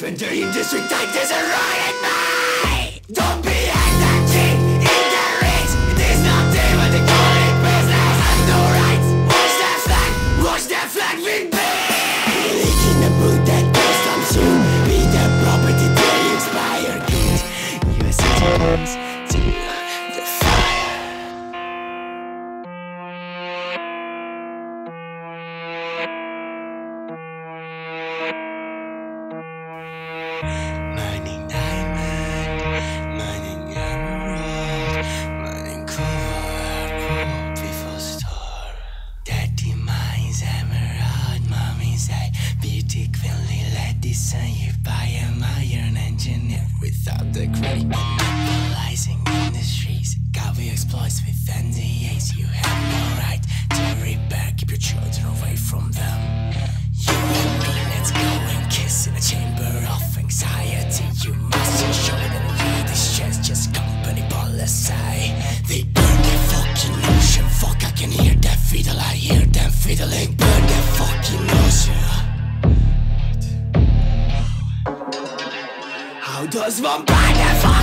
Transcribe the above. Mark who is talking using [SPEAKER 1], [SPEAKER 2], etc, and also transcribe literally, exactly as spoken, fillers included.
[SPEAKER 1] When the industry tightens around at me. Don't be at that king in the rich. It is not even the calling business. Have no rights. Watch that flag, watch that flag with me. Leaking the boot that goes down soon. Be the property till you expire. Goods, U S citizens to the fire. Mining diamond, mining emerald, mining cobalt, before store. Daddy mines emerald, mommy say beauty queen Lil Edison. You buy an iron engineer without the credit. Monopolizing industries, cover exploits with N D As. You have no right to repair, keep your children away from them. You and me, let's go and kiss in a chamber of anxiety. You must ensure that you this chance just company policy. They burn the fucking ocean. Fuck, I can hear that fiddle, I hear them fiddling. Burn the fucking ocean. How does one buy the fire?